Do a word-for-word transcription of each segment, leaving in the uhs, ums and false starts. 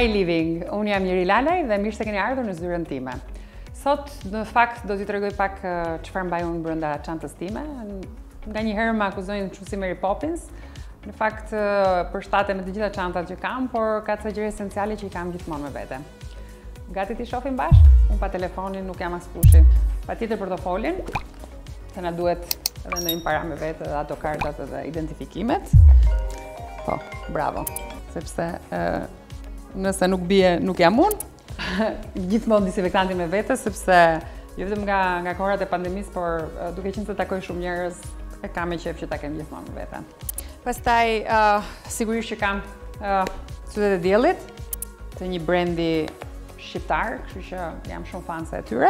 My Living. Unë jam Jeri Lalaj dhe mirë se keni ardhur në zyrën time. Sot, në fakt, do t'i tregoj pak çfarë mbaj unë brenda çantës time. Nga një herë më akuzojnë shumë si Mary Poppins. Në fakt, përshtatem me të gjitha çantat që kam, por ka ca gjëra esenciale që i kam gjithmonë me vete. Gati t'i shohim bashkë? Unë pa telefonin nuk jam as kushi. Patjetër portofolin, se na duhet edhe ndonjë para me vete, dhe ato kartat edhe identifikimet. Po, bravo. Sepse nëse nuk bie, nuk jam unë. Gjithmonë disinfektanti me vete, sepse jo vetëm nga nga kohërat e pandemisë, por duke qenë se takoj shumë njerëz, e kam me qejf që ta kem gjithmonë me vete. Pastaj sigurisht që kam sytet e diellit të një brendi shqiptar, kështu që jam shumë fanse e tyre.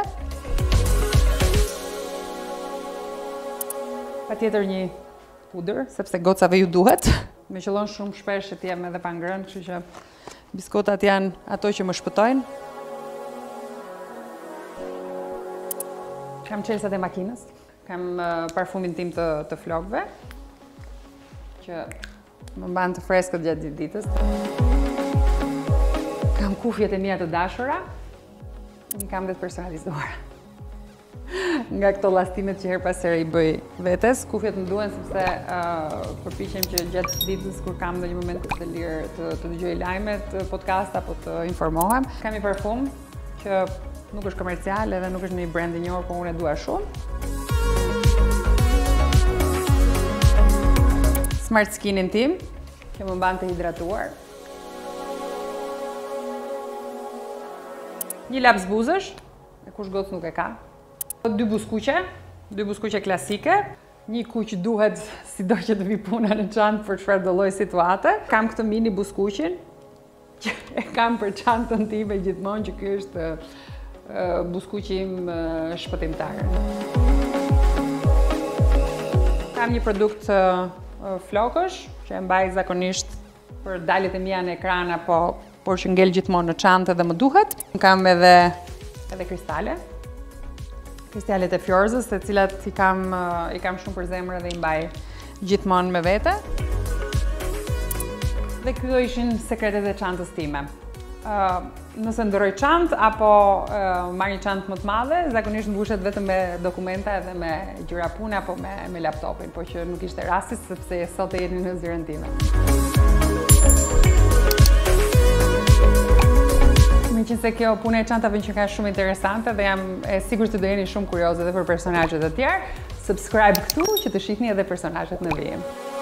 Patjetër një pudër, sepse gocave ju duhet. Me qëllon shumë shpesh që t'jem edhe pa ngrënë, kështu që biskotat janë ato që më shpëtojnë. Kam çelësat e makinës, kam parfumin tim të, të flokëve, që më mban të freskët gjatë ditës. Kam kufjet e mia të dashura, i kam dhe të personalizuara. Nga këto llastimet që her pas here i bëj vetes, kufjet më duhen sepse uh, përpiqem që gjatë ditës kur kam ndonjë moment të lirë të, të dëgjoj lajmet, podcast apo të informohem. Kam një parfum që nuk është komercial edhe nuk është një brand i njohur, por unë e dua shumë. Smart Skinin tim, që më mban të hidratuar. Një laps buzësh, e kush gocë nuk e ka. Dy buskuqe, dy buskuqe klasike. Një kuq duhet sido që të vi puna në çantë për çfarë do lloj situate. Kam këtë mini buskuqin, që e kam për çantën time gjithmonë, që ky është uh, buskuqi im uh, shpëtimtar. Kam një produkt uh, flokësh, që e mbaj zakonisht për daljet e mia në ekran, apo por që ngel gjithmonë në çantë dhe më duhet. Kam edhe, edhe kristale. Kristalet e fjorzës, të cilat i kam, i kam shumë për zemër dhe i mbaj gjithmonë me vete. Dhe këto ishin sekretet e çantës time. Uh, nëse ndërroj çantë apo uh, marr një çantë më të madhe, zakonisht mbushet vetëm me dokumenta edhe me gjëra pune apo me, me laptopin, po që nuk ishte rasti sepse sot e jeni në zyrën time. Me qenë se kjo punë e çantave që ka shumë interesante dhe jam e sigurt se do jeni shumë kurioze edhe për personazhet e tjerë, subscribe këtu që të shihni edhe personazhet në vijim.